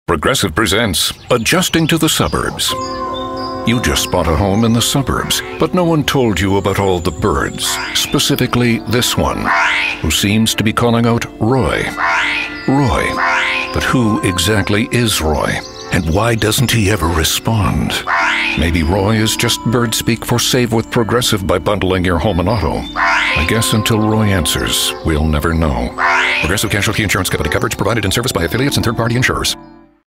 Progressive presents Adjusting to the Suburbs. You just bought a home in the suburbs, but no one told you about all the birds, specifically this one, who seems to be calling out Roy. Roy. But who exactly is Roy? And why doesn't he ever respond? Maybe Roy is just bird speak for save with Progressive by bundling your home and auto. I guess until Roy answers, we'll never know. Progressive Casualty Insurance Company. Coverage provided in service by affiliates and third-party insurers.